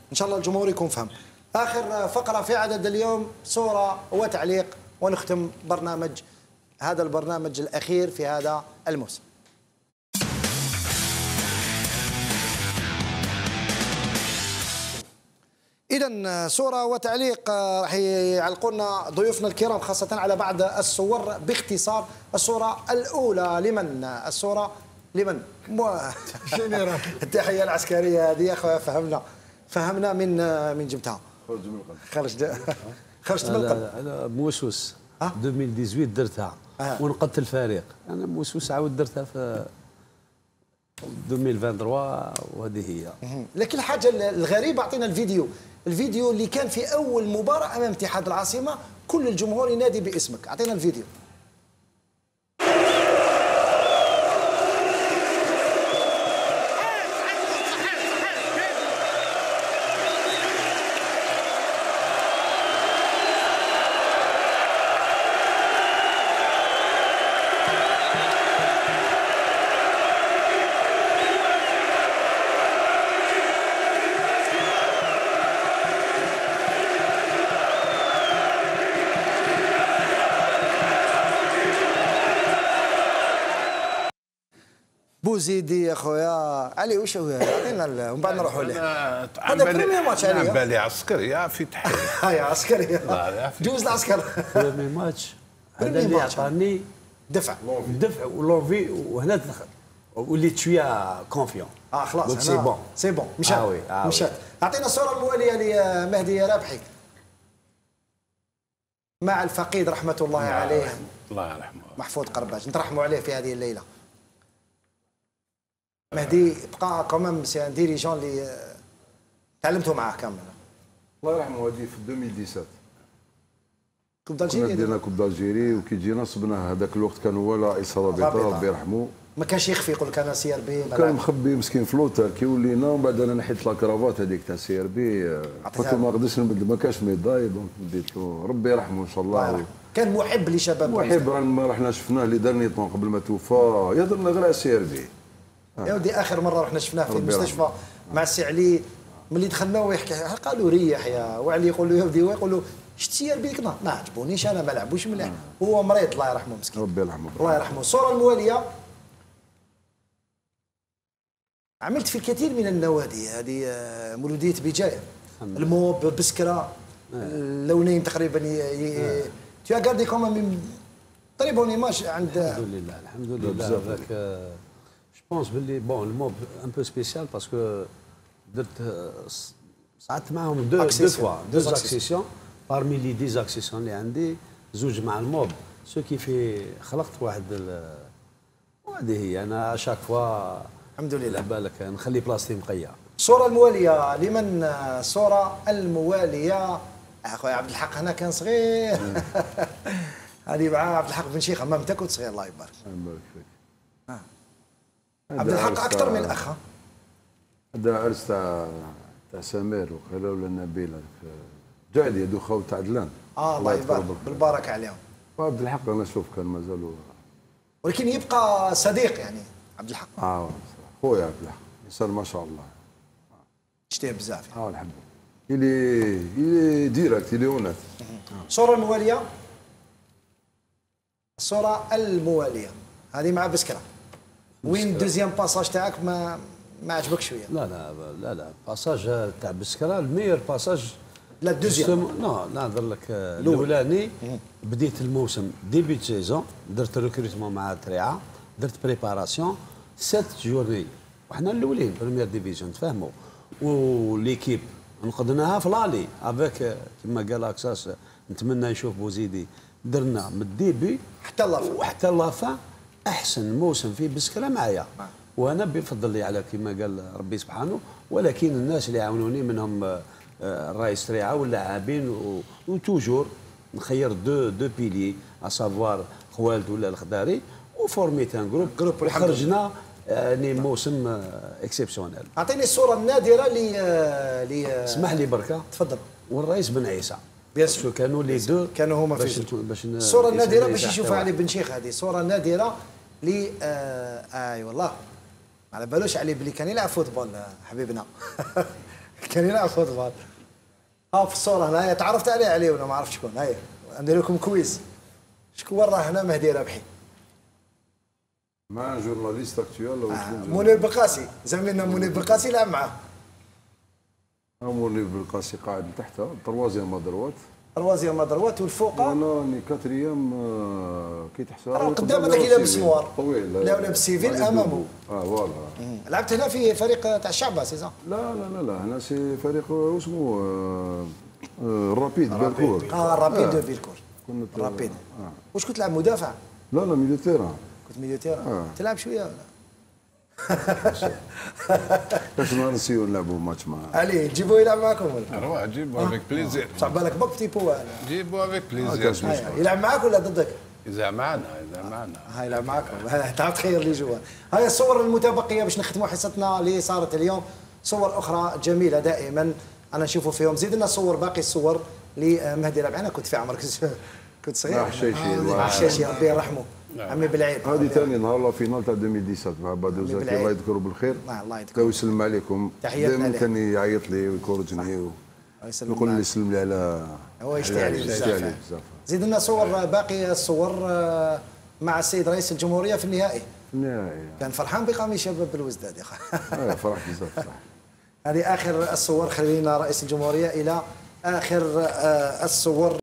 ان شاء الله الجمهور يكون فهم. اخر فقره في عدد اليوم صوره وتعليق، ونختم هذا البرنامج الاخير في هذا الموسم. إذا صورة وتعليق راح يعلقونا ضيوفنا الكرام، خاصة على بعض الصور باختصار. الصورة الأولى لمن؟ الصورة لمن؟ التحية العسكرية هذه يا أخويا، فهمنا من جبتها. خرجت من القلب. أنا موسوس 2018 درتها ونقدت الفريق. أنا موسوس عاود درتها في 2023 وهذه هي. لكن الحاجة الغريبة، أعطينا الفيديو اللي كان في أول مباراة أمام اتحاد العاصمة، كل الجمهور ينادي باسمك. أعطينا الفيديو. بوزيدي يا خويا علي، واش هو؟ عطينا ومن بعد نروحوا ليه. هذا بريمير ماتش علي. على بالي عسكريه في تحيه. هاي عسكريه. جوز العسكر. بريمير ماتش هذا اللي عطاني دفع ولونفي، وهنا وليت شويه كونفيون. خلاص سي بون مشات. اعطينا الصوره المواليه لمهدي رابحي مع الفقيد رحمه الله عليه، الله يرحمه، محفوظ قرباج. نترحموا عليه في هذه الليله. مهدي بقى كومام سي ان ديريجون اللي تعلمتوا معاه كامل. الله يرحمه. هذه في 2017 كوب دالجيري، درنا كوب دالجيري، وكي جينا صبناه. هذاك الوقت كان هو رئيس رابطه ربي يرحمه، ما كانش يخفي، يقول لك انا سي ار بي، كان مخبي مسكين في لوتال. كي ولينا ومن بعد انا نحيت لاكرافات هذيك تاع سي ار بي، قلت له ما نقدرش نبدل، ما كانش ميداي، دونك بديت له ربي يرحمه ان شاء الله. كان محب لشباب، محب. ما رحنا شفناه لي دارني طون قبل ما توفى، يهضرنا غير على سي ار بي. يا ودي اخر مره رحنا شفناه في المستشفى مع السي علي، ملي دخلنا ويحكي قالوا ريح يا وعلي، يقول له يا ودي، يقول له شتي بيك ما عجبونيش، انا ما لعبوش مليح، هو مريض الله يرحمه مسكين. ربي يرحمه الله يرحمه. الصوره المواليه، عملت في الكثير من النوادي هذه، مولوديه بجايه، الموب، بسكره، اللونين تقريبا. tu as gardé quand même très bonne image عند. الحمد لله هذاك. بونس باللي بون الموب ان بو سبيسيال باسكو درت صعدت معاهم دو اكسيسيون بارمي لي ديزاكسيسيون اللي عندي، زوج مع الموب، سو كي في خلقت واحد وهذه هي. انا شاك فوا الحمد لله بالك نخلي بلاصتي مقيه. الصوره المواليه لمن؟ الصوره المواليه اخويا عبد الحق، هنا كان صغير. هذه مع عبد الحق بن شيخه، مامتك كنت صغير، الله يبارك. الله يبارك فيك. عبد الحق اكثر من الاخ. هذا عرس تاع سمير وخلاله ولا نبيل، جعد يدو خو تاع عدلان. الله يبارك بالبركه عليهم. وعبد الحق انا نشوف كان مازال، ولكن يبقى صديق يعني عبد الحق. خويا عبد الحق انسان ما شاء الله، تشتيه بزاف. الحمد لله. إلي ديريكت، إلي اونات. الصوره المواليه، الصوره المواليه هذه مع بسكره. وين دوزيام باساج تاعك ما عجبك شويه؟ لا باساج تاع بسكره الميور باساج. لا الدوزيام نهضر لك الاولاني. بديت الموسم ديبي سيزون، درت ريكروتمون مع تريعه، درت بريباراسيون 7 جورني، وحنا الاولين بريمير ديفيزيون تفهموا، وليكيب نقدناها في لالي افيك كما قال اكساس. نتمنى نشوف بوزيدي. درنا من الديبي حتى لافا احسن موسم في بسكره معايا، وانا بفضل لي على كما قال ربي سبحانه. ولكن الناس اللي عاونوني منهم الرئيس ريعه واللاعبين، وتوجور نخير دو بيلي اسافوار خوالد ولا الخضاري، وفورميت ان جروب وخرجنا يعني موسم اكسبسيونيل. اعطيني الصوره النادره اللي اسمح لي بركه. تفضل. والرئيس بن عيسى بيان سور كانوا لي دو، كانوا هما في الصوره النادره باش يشوفها علي بن شيخ. هذه صوره نادره لي اي والله ما على بالوش عليه بلي كان يلعب فوتبول حبيبنا. كان يلعب فوتبال. ها في الصوره هنايا تعرفت عليه ولا ما عرفت شكون. هيا ندير لكم كويز. شكون راه هنا مهدي رابحي؟ مع جورناليست اكتوال منير بقاسي، زميلنا منير بقاسي لعب معاه. منير بالقاسي قاعد تحت تروازيام مدروات. روازيام مدروات والفوق انا راني كاتريام كي تحسب راه قدام هذاك اللي لابس نوار. طويل. لا لابس سيفيل امامه. فوالا. لعبت هنا في فريق تاع الشعب سيزون. لا هنا سي فريق اسمه الرابيد بالكور. رابيد دو فيلكور. رابيد. واش كنت تلعب مدافع؟ لا ميليو تيران. كنت ميليو تيران. تلعب شويه ولا؟ باش نسيو نلعبوا ماتش معاه. علي جيبوه يلعب معكم ولا؟ روح جيبوا افيك بليزير. صعب بالك بوك تي بو. جيبوا افيك بليزير. يلعب معاك ولا ضدك؟ إذا معنا. هاي يلعب معاكم. تعرف تخير لي جوا. هاي الصور المتبقيه باش نختموا حصتنا اللي صارت اليوم. صور اخرى جميله دائما انا نشوفوا فيهم. زيد لنا صور باقي الصور لمهدي رابحي. انا كنت في عمرك كنت صغير. حشاشي ربي يرحمه. عمي بالعيد. هذه ثاني نهار لا فينال تاع 2017 مع بادوزاكي الله يذكره بالخير. الله يذكره. ويسلم عليكم. دائما كان يعيط لي ويكورجني ويقول لي سلم لي على هو يشتي عليه بزاف. زيد لنا صور باقي الصور مع السيد رئيس الجمهوريه في النهائي. كان فرحان بقام شباب بالوزداد يا اخي. فرح بزاف. هذه اخر الصور. خلينا رئيس الجمهوريه الى اخر الصور.